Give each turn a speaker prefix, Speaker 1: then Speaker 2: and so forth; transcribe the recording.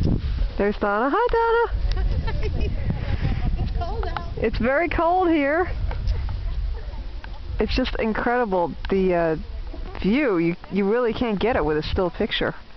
Speaker 1: There's Donna. Hi, Donna.
Speaker 2: It's cold out.
Speaker 1: It's very cold here. It's just incredible, the view. You really can't get it with a still picture.